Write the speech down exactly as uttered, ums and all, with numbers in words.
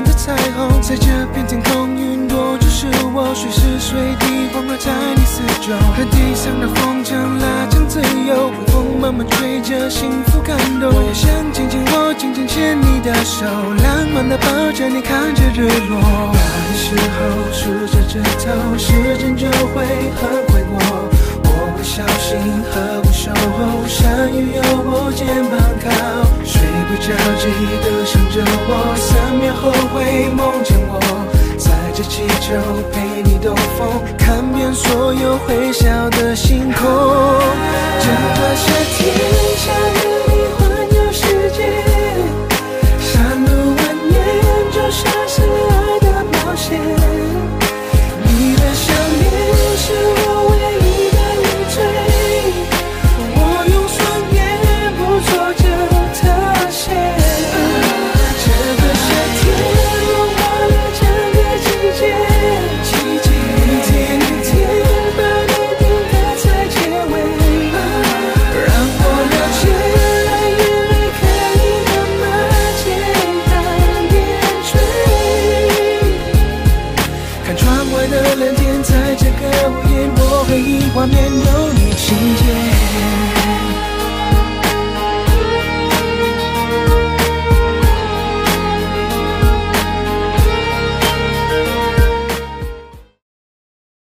的彩虹，在这片天空，云朵就是我，随时随地环绕在你四周。和地上的风筝拉长自由，微风慢慢吹着，幸福感动。我也想紧紧握，紧紧牵你的手，浪漫的抱着你，看着日落。怕的时候数着指头，时间就会很快过。我会小心呵护守候，山雨有我肩膀靠，睡不着记得想着我，三秒后会梦见我，载着气球陪你兜风，看遍所有会笑